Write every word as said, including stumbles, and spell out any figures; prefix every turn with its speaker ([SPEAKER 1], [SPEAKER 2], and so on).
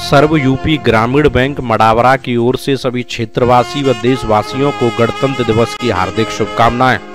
[SPEAKER 1] सर्व UP Gramin bank Madawara की ओर से सभी क्षेत्रवासी व देशवासियों को गणतंत्र दिवस की हार्दिक शुभकामनाएं।